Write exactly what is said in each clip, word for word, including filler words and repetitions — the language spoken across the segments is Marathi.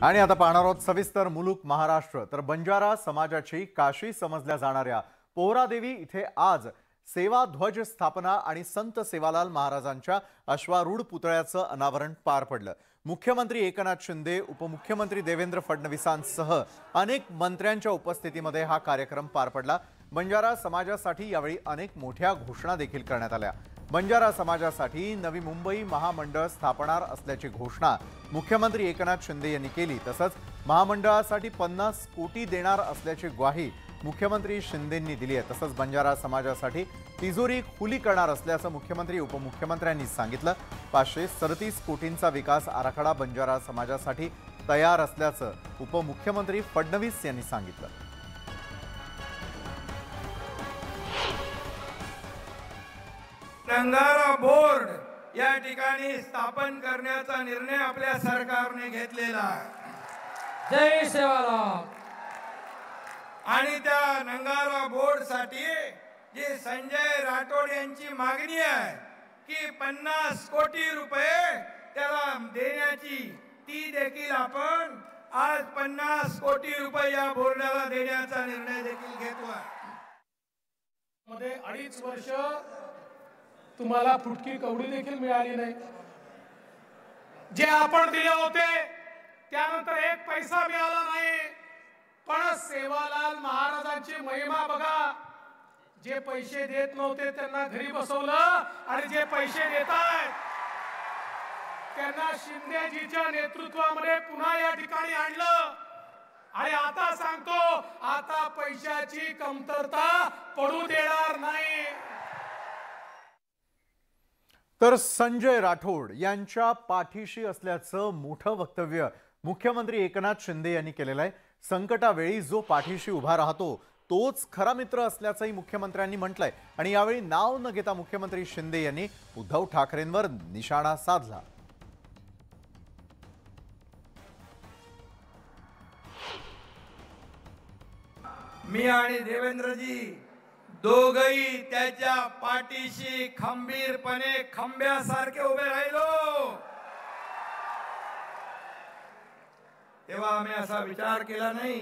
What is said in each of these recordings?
आणि आता पाहणार आहोत सविस्तर मुलुक महाराष्ट्र। तर बंजारा समाजाची काशी समजल्या जाणाऱ्या पोहरादेवी इथे आज सेवा ध्वज स्थापना आणि संत सेवालाल महाराजांच्या अश्वारूढ पुतळ्याचं अनावरण पार पडलं। मुख्यमंत्री एकनाथ शिंदे, उपमुख्यमंत्री देवेंद्र फडणवीसांसह अनेक मंत्र्यांच्या उपस्थितीमध्ये हा कार्यक्रम पार पडला। बंजारा समाजासाठी यावेळी अनेक मोठ्या घोषणा देखील करण्यात आल्या। बंजारा समाजासाठी नवी मुंबई महामंडळ स्थापणार असल्याची घोषणा मुख्यमंत्री एकनाथ शिंदे यांनी केली। तसंच महामंडळासाठी पन्नास कोटी देणार असल्याची ग्वाही मुख्यमंत्री शिंदेंनी दिली आहे। तसंच बंजारा समाजासाठी तिजोरी खुली करणार असल्याचं मुख्यमंत्री उपमुख्यमंत्र्यांनी सांगितलं। पाचशे सदतीस कोटींचा विकास आराखडा बंजारा समाजासाठी तयार असल्याचं उपमुख्यमंत्री फडणवीस यांनी सांगितलं। बंजारा बोर्ड या ठिकाणी स्थापन करण्याचा निर्णय आपल्या सरकारने घेतलेला आहे। जय सेवालाल। आणि त्या नंगारा बोर्ड साठी जे संजय राठोड यांची मागणी आहे की पन्नास कोटी रुपये त्याला देण्याची, ती देखील आपण आज पन्नास कोटी रुपये या बोर्डाला देण्याचा निर्णय देखील घेतोय। मध्ये अडीच वर्ष तुम्हाला फुटकी कवडी देखील मिळाली नाही। जे आपण दिले होते त्यानंतर एक पैसा मिळाला नाही। पण सेवालाल महाराजांची महिमा बघा, जे पैसे देत नव्हते त्यांना घरी बसवलं आणि जे पैसे देत आहेत त्यांना शिंदेजीच्या नेतृत्वामध्ये पुन्हा या ठिकाणी आणलं। आणि आता सांगतो, आता पैशाची कमतरता पडू देणार नाही। तर संजय राठोड यांच्या पाठीशी असल्याचं मोठं वक्तव्य मुख्यमंत्री एकनाथ शिंदे यांनी केलेलं आहे। संकटावेळी जो पाठीशी उभा राहतो तोच खरा मित्र असल्याचंही मुख्यमंत्र्यांनी म्हटलंय। आणि यावेळी नाव न घेता मुख्यमंत्री शिंदे यांनी उद्धव ठाकरेंवर निशाणा साधला। मी आणि देवेंद्रजी दोघही त्याच्या पाठीशी खंबीरपणे खंब्यासारखे उभे राहिलो। तेव्हा आम्ही असा विचार केला नाही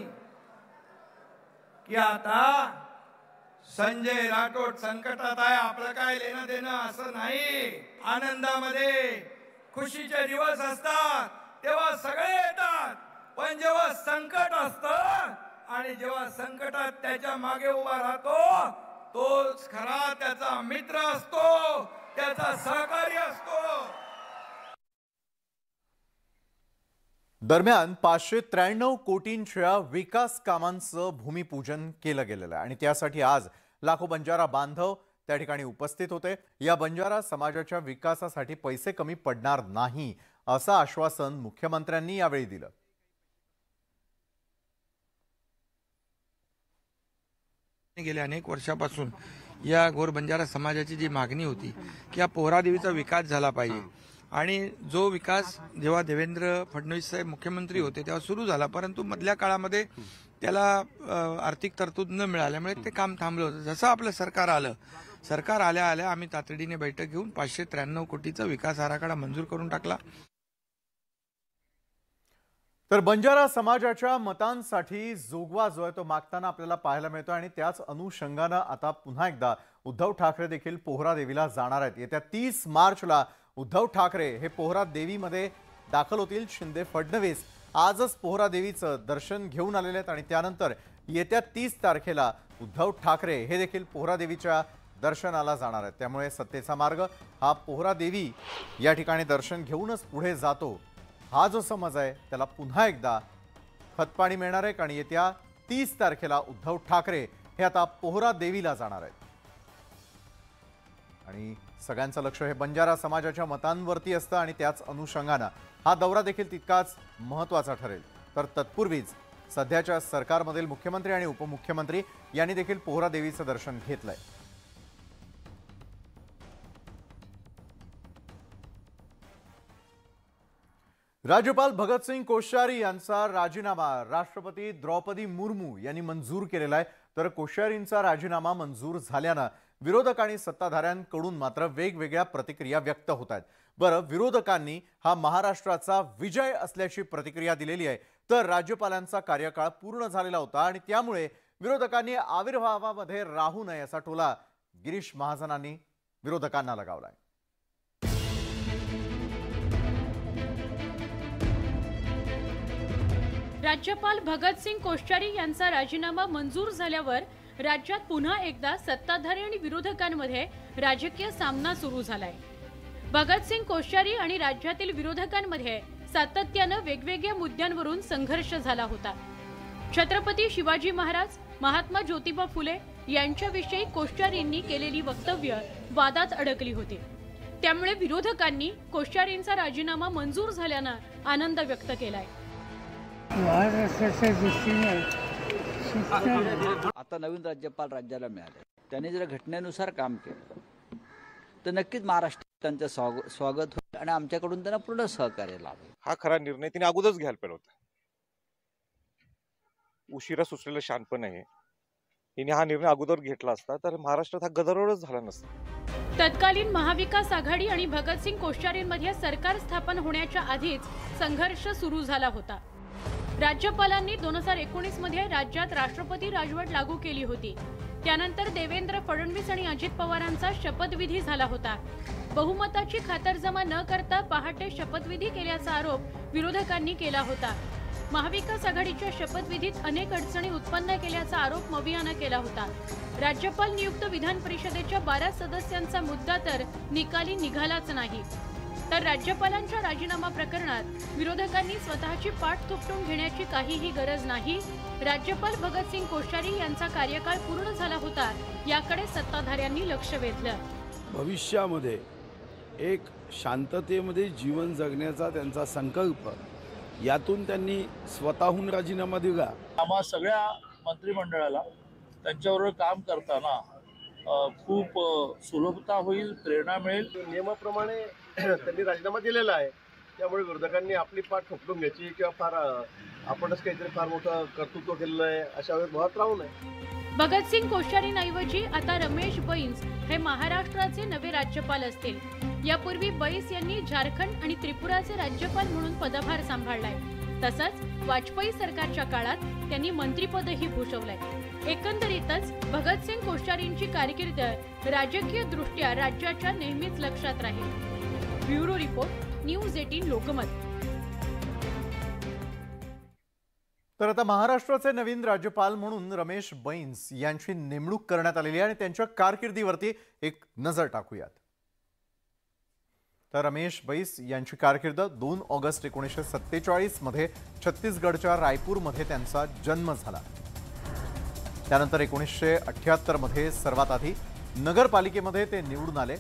की आता संजय राठोड संकटात आहे, आपलं काय लेणं देणं असं नाही। आनंदामध्ये खुशीचे दिवस असतात तेव्हा सगळे येतात, पण जेव्हा संकट असतं आणि जेव्हा संकटात त्याच्या मागे उभा राहतो तोच खरा त्याचा मित्र असतो, त्याचा सहकारी असतो। दरम्यान पाचशे त्र्याण्णव कोटींच्या विकास कामांचं भूमिपूजन केलं गेलेलं आहे आणि त्यासाठी आज लाखो बंजारा बांधव त्या ठिकाणी उपस्थित होते। या बंजारा समाजाच्या विकासासाठी पैसे कमी पडणार नाही असं आश्वासन मुख्यमंत्र्यांनी यावेळी दिलं। गेल्या अनेक वर्षापासून या गोर बंजारा समाजाची जी मागणी होती की या पोहरादेवीचा विकास झाला पाहिजे आणि जो विकास जेव्हा देवेंद्र फडणवीस साहेब मुख्यमंत्री होते तेव्हा सुरू झाला, परंतु मधल्या काळामध्ये त्याला आर्थिक तरतूद न मिळाल्यामुळे ते काम थांबलं होतं। जसं आपलं सरकार आलं, सरकार आल्या आल्या आम्ही तातडीने बैठक घेऊन पाचशे त्र्याण्णव कोटीचा विकास आराखडा मंजूर करून टाकला। तर बंजारा समाजाच्या मतांसाठी जोगवा जो आहे तो मागताना आपल्याला पाहायला मिळतो आणि त्याच अनुषंगाने आता पुन्हा एकदा उद्धव ठाकरे देखील पोहरादेवीला जाणार आहेत। येत्या तीस मार्चला उद्धव ठाकरे हे पोहरादेवीमध्ये दाखल होतील। शिंदे फडणवीस आजच पोहरादेवीचं दर्शन घेऊन आलेले आहेत आणि त्यानंतर येत्या तीस तारखेला उद्धव ठाकरे हे देखील पोहरादेवीच्या दर्शनाला जाणार आहेत। त्यामुळे सत्तेचा मार्ग हा पोहरादेवी या ठिकाणी दर्शन घेऊनच पुढे जातो हा जो समज आहे त्याला पुन्हा एकदा खतपाणी मिळणार आहे। आणि येत्या तीस तारखेला उद्धव ठाकरे हे आता पोहरादेवीला जाणार आहेत आणि सगळ्यांचं लक्ष हे बंजारा समाजाच्या मतांवरती असतं आणि त्याच अनुषंगाने हा दौरा देखील तितकाच महत्त्वाचा ठरेल। तर तत्पूर्वीच सध्याच्या सरकारमधील मुख्यमंत्री आणि उपमुख्यमंत्री यांनी देखील पोहरादेवीचं दर्शन घेतलंय। राज्यपाल भगतसिंग कोश्यारी यांचा राजीनामा राष्ट्रपती द्रौपदी मुर्मू यांनी मंजूर केलेला आहे। तर कोश्यारींचा राजीनामा मंजूर झाल्याने विरोधक आणि सत्ताधाऱ्यांकडून मात्र वेगवेगळ्या प्रतिक्रिया व्यक्त होत आहेत। बरं, विरोधकांनी हा महाराष्ट्राचा विजय असल्याची प्रतिक्रिया दिलेली आहे, तर राज्यपालांचा कार्यकाळ पूर्ण झालेला होता आणि त्यामुळे विरोधकांनी आविर्भावामध्ये राहू नये असा टोला गिरीश महाजनांनी विरोधकांना लगावलाय। राज्यपाल भगतसिंग कोश्यारी यांचा राजीनामा मंजूर झाल्यावर राज्यात पुन्हा एकदा सत्ताधारी आणि विरोधकांमध्ये राजकीय सामना सुरू झालाय। भगतसिंग कोश्यारी आणि राज्यातील विरोधकांमध्ये सातत्याने वेगवेगळ्या मुद्द्यांवरून संघर्ष झाला होता। छत्रपती शिवाजी महाराज, महात्मा ज्योतिबा फुले यांच्याविषयी कोश्यारींनी केलेली वक्तव्य वादात अडकली होती। त्यामुळे विरोधकांनी कोश्यारींचा राजीनामा मंजूर झाल्याने आनंद व्यक्त केलाय। महाराष्ट्राच्या दृष्टीने आता नवीन राज्यपाल राज्याला मिळाले, त्यांनी जर घटनेनुसार काम केलं तर नक्कीच महाराष्ट्रात त्यांचं स्वागत होईल आणि आमच्याकडून त्यांना पूर्ण सहकार्य लाभेल। हा खरा निर्णय तिने अगोदरच घ्यायला पाहिजे होता। उशिरा सुचलेलं शानपण आहे, तिने हा निर्णय अगोदर घेतला असता तर महाराष्ट्रात हा गदारोळच झाला नसता। तत्कालीन महाविकास आघाडी आणि भगतसिंग कोश्यारींमध्ये सरकार स्थापन होण्याच्या आधीच संघर्ष सुरू झाला होता। राज्यपालांनी दोन हजार एकोणीस मध्ये राज्यात राष्ट्रपती राजवट लागू केली होती। त्यानंतर देवेंद्र फडणवीस आणि अजित पवारांचा शपथविधी झाला होता। बहुमताची खातरजमा न करता पहाटे शपथविधी केल्याचा आरोप विरोधकांनी केला होता। महाविकास आघाडीच्या शपथविधीत अनेक अडचणी उत्पन्न केल्याचा आरोप मवियानं केला होता। राज्यपाल नियुक्त विधान परिषदेच्या बारा सदस्यांचा मुद्दा तर निकाली निघालाच नाही, तर राज्यपालांच्या राजीनामा प्रकरणात विरोधकांनी स्वतःची पाठ थोपटून घेण्याची काहीही गरज नाही। राज्यपाल भगतसिंग कोश्यारी यांचा कार्यकाळ पूर्ण झाला होता, याकडे सत्ताधाऱ्यांनी लक्ष वेधलं। भविष्यामध्ये एक शांततेमध्ये जीवन जगण्याचा त्यांचा संकल्प, यातून त्यांनी स्वतःहून राजीनामा दिला। आम्हा सगळ्या मंत्रिमंडळाला त्यांच्याबरोबर काम करताना खूप सुलभता होईल, प्रेरणा मिळेल। नियमाप्रमाणे त्यांनी राजीनामा दिलेला आहे, त्यामुळे विरोधकांनी आपली पाठ थोपटून घ्यायची किंवा फार आपणच काहीतरी फार मोठं कर्तृत्व केलेलं आहे अशा वेळेस भावात राहू नये। भगतसिंग कोश्यारींऐवजी आता रमेश बैस हे महाराष्ट्राचे नवे राज्यपाल असतील। यापूर्वी बैस यांनी झारखंड आणि त्रिपुराचे राज्यपाल म्हणून पदभार सांभाळलाय। तसंच वाजपेयी सरकारच्या काळात त्यांनी मंत्रिपदही भूषवलंय। एकंदरीतच भगतसिंग कोश्यारींची कारकीर्द राजकीय दृष्ट्या राज्याच्या नेहमीच लक्षात राहील। ब्युरो रिपोर्ट, न्यूज अठरा लोकमत। तर आता महाराष्ट्राचे नवीन राज्यपाल म्हणून रमेश बैस यांची नेमणूक करण्यात आलेली आहे आणि त्यांच्या कारकिर्दीवरती एक नजर टाकूयात। तर रमेश बैस यांची कारकीर्द दोन ऑगस्ट एकोणीसशे सत्तेचाळीस मध्ये छत्तीसगडच्या रायपूरमध्ये त्यांचा जन्म झाला। त्यानंतर एकोणीसशे अठ्ठ्याहत्तर मध्ये सर्वात आधी नगरपालिकेमध्ये ते निवडून आले।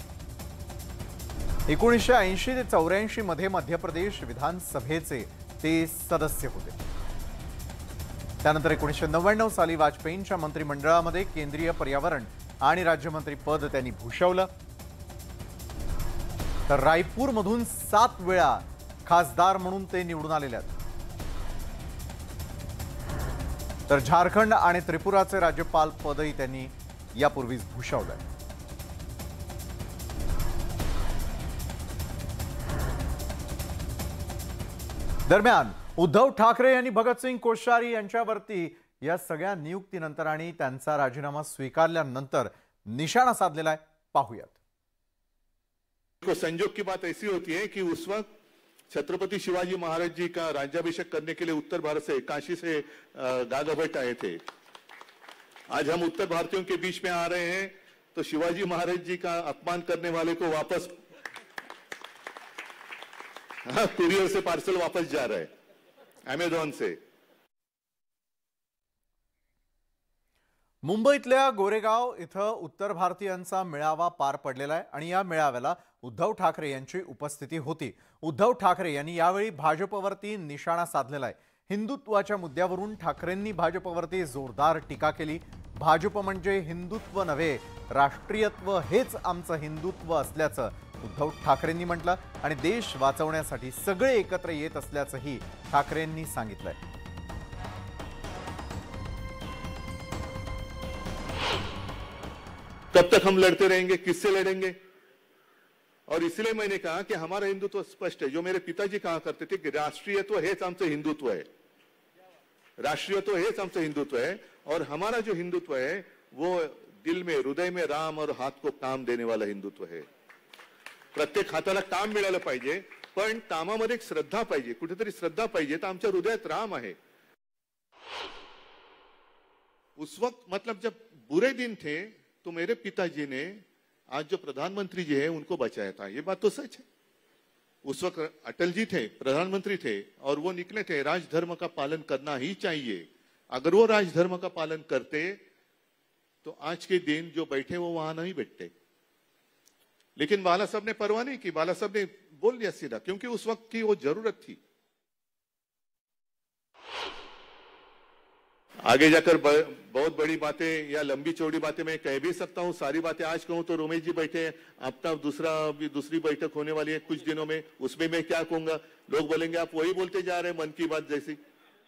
एकोणीसशे ऐंशी ते चौऱ्याऐंशी मध्ये मध्य प्रदेश विधानसभेचे ते सदस्य होते। त्यानंतर एकोणीसशे नव्याण्णव साली वाजपेयींच्या मंत्रिमंडळामध्ये केंद्रीय पर्यावरण आणि राज्यमंत्री पद त्यांनी भूषवलं। तर रायपूरमधून सात वेळा खासदार म्हणून ते निवडून आलेले आहेत। तर झारखंड आणि त्रिपुराचे राज्यपाल पदही त्यांनी यापूर्वीच भूषवलंय। दरम्यान उद्धव ठाकरे यांनी भगतसिंग कोश्यारी यांच्यावरती या सगळ्या नियुक्तीनंतर आणि त्यांचा राजीनामा स्वीकारल्यानंतर निशाणा साधलेला आहे, पाहूयात। संयोग की बात ऐसी होती है कि उस वक्त छत्रपति शिवाजी महाराज जी का राज्याभिषेक करने के लिए उत्तर भारत से, काशी से दादा भट्ट आए थे। आज हम उत्तर भारतीयों के बीच में आ रहे हैं तो शिवाजी महाराज जी का अपमान करने वाले को वापस हाँ, कुरियर से पार्सल वापस जा रहा है, अमेझॉन से। मुंबईतल्या गोरेगाव इथं उत्तर भारतीयांचा मेळावा पार पडलेला आहे आणि या मेळाव्याला उद्धव ठाकरे यांची उपस्थिती होती। उद्धव ठाकरे यांनी यावेळी भाजपवरती निशाणा साधलेला आहे। हिंदुत्वाच्या मुद्द्यावरून ठाकरेंनी भाजपवरती जोरदार टीका केली। भाजप म्हणजे हिंदुत्व नव्हे, राष्ट्रीयत्व हेच आमचं हिंदुत्व असल्याचं उद्धव ठाकरेंनी म्हटलं आणि देश वाचवण्यासाठी सगळे एकत्र येत असल्याचंही ठाकरेंनी सांगितलंय। तब तक हम लड़ते रहेंगे, किससे लड़ेंगे? और इसलिए मैंने कहा कि हमारा हिंदुत्व स्पष्ट है। जो मेरे पिताजी कहा करते थे कि राष्ट्रीयत्व हेच आमचं हिंदुत्व है, राष्ट्रीयत्व हेच आमचं हिंदुत्व है। और हमारा जो हिंदुत्व है वो दिल में, हृदय में राम और हात को काम देने वाला हिंदुत्व है। प्रत्येक हाताला काम मिळालं पाहिजे, पण कामामध्ये एक श्रद्धा पाहिजे, कुठेतरी श्रद्धा पाहिजे। तर आमच्या हृदयात राम आहे। उस वक्त मतलब जब बुरे दिन थे तो मेरे पिताजी ने आज जो प्रधानमंत्री जी है उनको बचाया था, ये बात तो सच है। उस वक्त अटल जी थे, प्रधानमंत्री थे, और वो निकले थे राजधर्म का पालन करना ही चाहिए। अगर वो राजधर्म का पालन करते तो आज के दिन जो बैठे वो वहां नहीं बैठते। लेकिन बाला साहब ने परवाह नहीं की, बाला साहब ने बोल दिया सीधा, क्योंकि उस वक्त की वो जरूरत थी। आगे जाकर बहुत बड़ी बातें या लंबी चौड़ी बातें मैं कह भी सकता हूं, सारी बातें आज कहूं तो रोमेश जी बैठे हैं, अपना दूसरा भी दूसरी बैठक होने वाली है कुछ दिनों में, उसमें मैं क्या कहूंगा, लोग बोलेंगे आप वही बोलते जा रहे हैं मन की बात जैसी।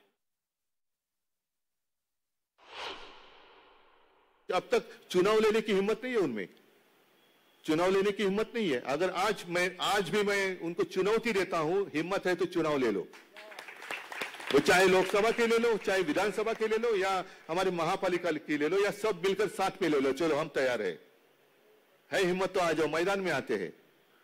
अब तक चुनाव लेने की हिम्मत नहीं है उनमें, चुनाव लेने की हिम्मत नहीं है। अगर आज मैं आज भी मैं उनको चुनौती देता हूं, हिम्मत है तो चुनाव ले लो, वो चाहे लोकसभा के ले लो, चाहे विधानसभा के ले लो, या हमारे महापालिका की ले लो, या सब मिलकर साथ में ले लो, चलो हम तैयार है, है हिम्मत तो आ जाओ, मैदान में आते हैं।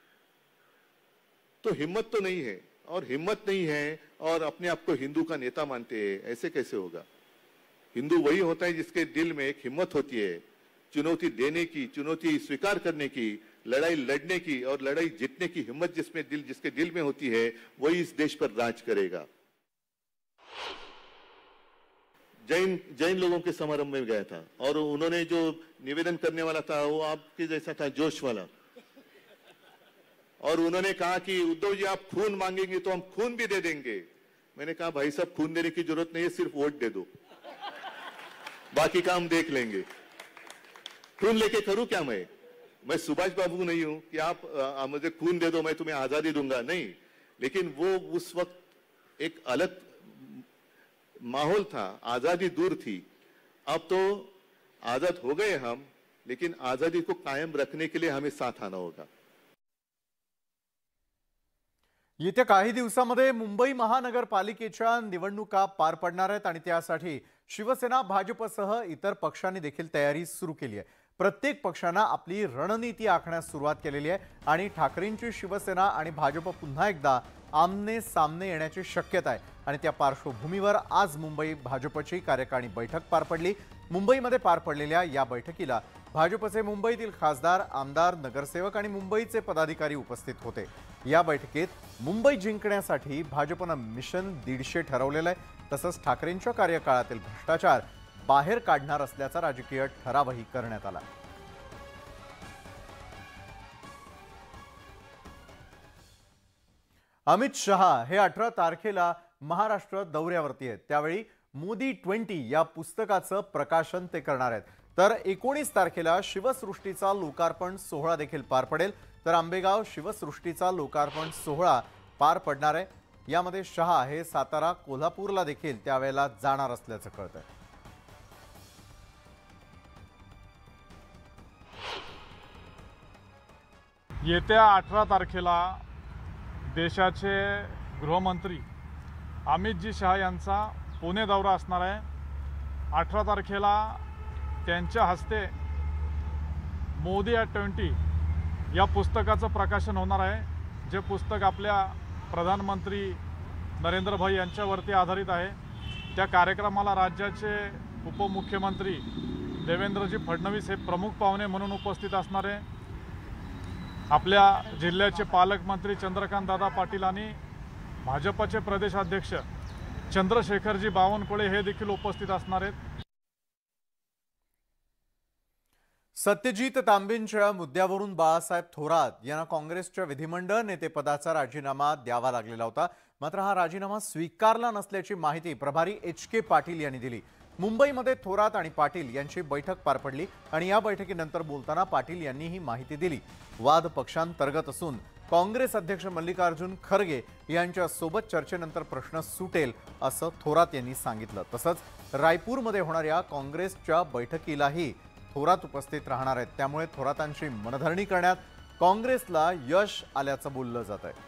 तो हिम्मत तो नहीं है, और हिम्मत नहीं है और अपने आप को हिंदू का नेता मानते हैं, ऐसे कैसे होगा? हिंदू वही होता है जिसके दिल में एक हिम्मत होती है, चुनौती देने की, चुनौती स्वीकार करने की, लड़ाई लड़ने की और लड़ाई जीतने की हिम्मत जिसमें दिल जिसके दिल में होती है, वही इस देश पर राज करेगा। जैन जैन लोगों के समारंभ में गया था और उन्होंने जो निवेदन करने वाला था वो आपके जैसा था, जोश वाला, और उन्होंने कहा कि उद्धव जी आप खून मांगेंगे तो हम खून भी दे देंगे। मैंने कहा भाई साहब खून देने की जरूरत नहीं है, सिर्फ वोट दे दो, बाकी काम देख लेंगे। खून लेके करूं क्या मैं? मैं सुभाष बाबू नहीं हूं कि आप आ, मुझे खून दे दो मैं तुम्हें आजादी दूंगा, नहीं। लेकिन वो उस वक्त एक अलग माहौल था, आजादी दूर थी। अब तो आजाद हो गए हम, लेकिन आजादी को कायम रखने के लिए हमें साथ आना होगा। येत्या काही दिवसांमध्ये मुंबई महानगरपालिकेच्या निवडणुका पार पडणार आहेत आणि त्यासाठी शिवसेना भाजपसह इतर पक्षांनी देखील तयारी सुरू केली आहे। प्रत्येक पक्षाने आपली रणनीती आखण्यास सुरुवात केलेली आहे आणि ठाकरेंची शिवसेना आणि भाजप पुन्हा एकदा आमने सामने येण्याची शक्यता आहे आणि त्या पार्श्वभूमीवर आज मुंबई भाजपची कार्यकारिणी बैठक पार पडली। मुंबईमध्ये पार पडलेल्या या बैठकीला भाजपचे मुंबईतील खासदार, आमदार, नगरसेवक आणि मुंबईचे पदाधिकारी उपस्थित होते। या बैठकीत मुंबई जिंकण्यासाठी भाजपने मिशन दीडशे ठरवलेलं आहे, तसंच ठाकरेंच्या कार्यकाळातील भ्रष्टाचार बाहेर काढणार असल्याचा राजकीय ठरावही करण्यात आला। अमित शहा हे अठरा तारखेला महाराष्ट्र दौऱ्यावरती आहेत, त्यावेळी मोदी ट्वेंटी या पुस्तकाचं प्रकाशन ते करणार आहेत। तर एकोणीस तारखेला शिवसृष्टीचा लोकार्पण सोहळा देखील पार पडेल। तर आंबेगाव शिवसृष्टीचा लोकार्पण सोहळा पार पडणार आहे। यामध्ये शहा हे सातारा, कोल्हापूरला देखील त्यावेळेला जाणार असल्याचं कळतंय। येत्या अठरा तारखेला देशाचे गृहमंत्री अमितजी शहा यांचा पुणे दौरा असणार आहे। अठरा तारखेला त्यांच्या हस्ते मोदी ॲट ट्वेंटी या पुस्तकाचं प्रकाशन होणार आहे, जे पुस्तक आपल्या प्रधानमंत्री नरेंद्र भाई यांच्यावरती आधारित आहे। त्या कार्यक्रमाला राज्याचे उपमुख्यमंत्री देवेंद्रजी फडणवीस हे प्रमुख पाहुणे म्हणून उपस्थित असणार आहे। आपल्या जिल्ह्याचे पालकमंत्री चंद्रकांत दादा पाटील आणि भाजपचे प्रदेशाध्यक्ष चंद्रशेखरजी बावनकुळे हे देखील उपस्थित असणार आहेत। सत्यजित तांबेंच्या मुद्द्यावरून बाळासाहेब थोरात यांना काँग्रेसच्या विधिमंडळ नेतेपदाचा राजीनामा द्यावा लागलेला होता, मात्र हा राजीनामा स्वीकारला नसल्याची माहिती प्रभारी एच के पाटील यांनी दिली। मुंबईमध्ये थोरात आणि पाटील यांची बैठक पार पडली आणि या बैठकीनंतर बोलताना पाटील यांनी ही माहिती दिली। वाद पक्षांतर्गत असून काँग्रेस अध्यक्ष मल्लिकार्जुन खरगे यांच्या सोबत चर्चेनंतर प्रश्न सुटेल असं थोरात यांनी सांगितलं। तसंच रायपूरमध्ये होणाऱ्या काँग्रेसच्या बैठकीलाही थोरात उपस्थित राहणार आहेत। त्यामुळे थोरातांची मनधरणी करण्यात काँग्रेसला यश आल्याचं बोललं जात आहे।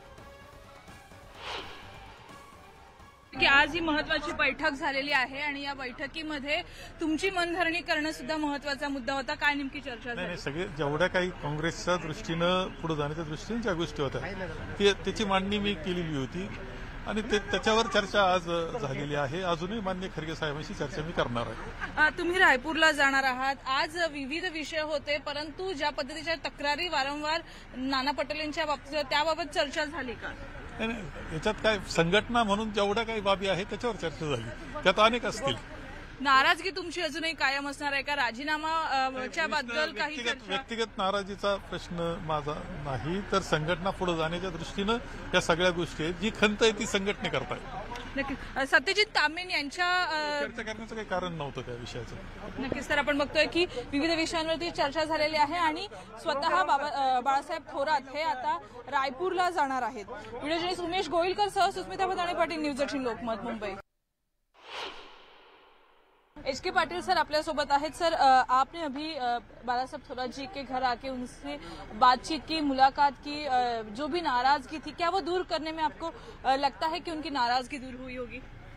की आज ही महत्त्वाची बैठक झालेली आहे आणि या बैठकीमध्ये तुमची मनधरणी करणं सुद्धा महत्त्वाचा मुद्दा होता। काय नेमकी चर्चा झाली? नाही, सगळे जेवढ्या काही काँग्रेसच्या दृष्टीनं पुढे जाण्याच्या दृष्टीने ज्या गोष्टी होत्या ते त्याची मांडणी मी केलेली होती आणि ते त्याच्यावर चर्चा आज झालेली आहे। अजूनही माननीय खरगे साहेबांशी चर्चा मी करणार आहे। तुम्ही रायपूरला जाणार आहात। आज विविध विषय होते, परंतु ज्या पद्धतीच्या तक्रारी वारंवार नाना पटोलेंच्या बाबतीत त्याबाबत चर्चा झाली का? नाही, याच्यात काय संघटना म्हणून जेवढ्या काही बाबी आहेत त्याच्यावर चर्चा झाली, त्यात अनेक असतील। नाराजगी तुमची अजूनही कायम असणार आहे का? राजीनामाच्या बद्दल काही व्यक्तिगत व्यक्तिगत नाराजीचा प्रश्न माझा नाही, तर संघटना पुढे जाण्याच्या दृष्टीनं या सगळ्या गोष्टी आहेत। जी खंत आहे ती संघटनेकरता आहे। नक्की सत्यजित तांबे यांच्या चर्चा करण्याचं काही कारण नव्हतं त्या विषयाचं। नक्कीच तर आपण बघतोय की विविध विषयांवरती चर्चा झालेली आहे आणि स्वतः बाबा बाळासाहेब थोरात हे आता रायपूरला जाणार आहेत। व्हिडिओ जर्नलिस्ट उमेश गोयलकर सह Susmita Bhadane Patil, news eighteen Lokmat, Mumbai. H K Patil sir अपने सोबत आहेत। सर आपने अभी बाला साहब थोरात जी के घर आके उनसे बातचीत की, मुलाकात की, जो भी नाराजगी थी क्या वो दूर करने में आपको लगता है कि उनकी नाराजगी दूर हुई होगी?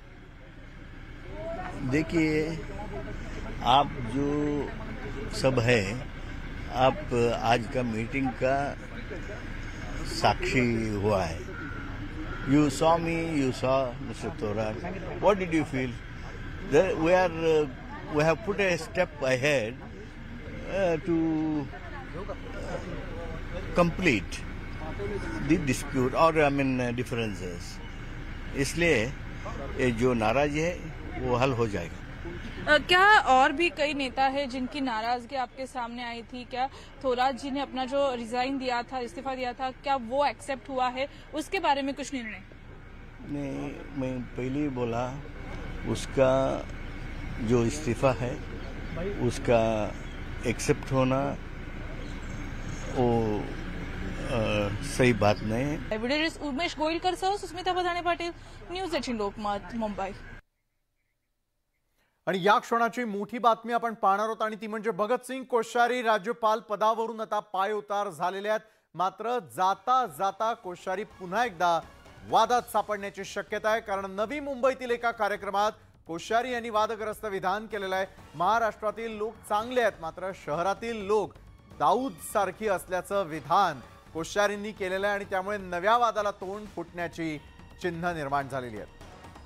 देखिए, आप जो सब है, आप आज का मीटिंग का साक्षी हुआ है। You saw me, you saw mister Thorat, what did you feel? There we are, uh, we have put a step ahead uh, to uh, complete the dispute or I mean uh, differences. इसलिए ये जो नाराज है वो हल हो जाएगा। uh, क्या और भी कई नेता है जिनकी नाराजगी आपके सामने आई थी? क्या थोरात जी ने अपना जो रिजाइन दिया था, इस्तीफा दिया था, क्या वो एक्सेप्ट हुआ है? उसके बारे में कुछ निर्णय? नहीं, मैं पहले ही बोला, उसका जो इस्तीफा है उसका एक्सेप्ट होना वो आ, सही बात नहीं है। वीडियो उमेश गोयलकर सह सुस्मिता भदाणे पाटील, न्यूज एटीन लोकमत, मुंबई। आणि या क्षणाची मोठी बातमी आपण पाहणार आहोत आणि ती म्हणजे भगतसिंग कोश्यारी राज्यपाल पदावरून आता पाय उतार झालेले आहेत। मात्र जाता जाता कोश्यारी पुन्हा एकदा वादात सापडण्याची शक्यता आहे, कारण नवी मुंबईतील एका कार्यक्रमात कोश्यारी यांनी वादग्रस्त विधान केलेलं आहे। महाराष्ट्रातील लोक चांगले आहेत, मात्र शहरातील लोक दाऊद सारखी असल्याचं विधान कोश्यारींनी केलेलं आहे आणि त्यामुळे नव्या वादाला तोंड फुटण्याची चिन्ह निर्माण झालेली आहेत।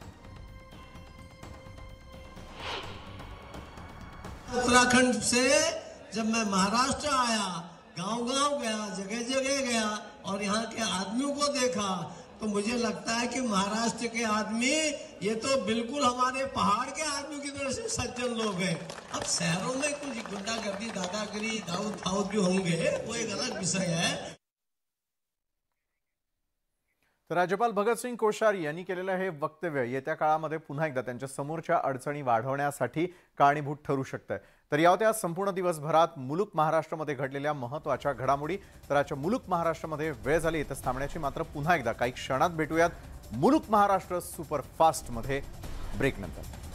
उत्तराखंड से जब मैं महाराष्ट्र आया, गांव-गांव गया, जगह-जगह गया और यहाँ के आदमियों को देखा, तो मुझे लगता है कि महाराष्ट्र के आदमी ये तो बिल्कुल हमारे पहाड़ के आदमी की तरह से सज्जन लोग हैं। अब शहरों में कुछ गुंडागर्दी, दादागिरी, दाऊद फाऊद जो होंगे वो एक अलग विषय है। तर राज्यपाल भगतसिंग कोश्यारी यांनी केलेलं हे वक्तव्य येत्या काळामध्ये पुन्हा एकदा त्यांच्या समोरच्या अडचणी वाढवण्यासाठी कारणीभूत ठरू शकतं। तर यावत्या संपूर्ण दिवसभरात मुलुक महाराष्ट्रामध्ये घडलेल्या महत्त्वाच्या घडामोडी। तर आजच्या मुलुक महाराष्ट्रामध्ये वेळ झाली इथं थांबण्याची, मात्र पुन्हा एकदा काही क्षणात भेटूयात मुलुक महाराष्ट्र सुपरफास्ट मध्ये ब्रेक नंतर।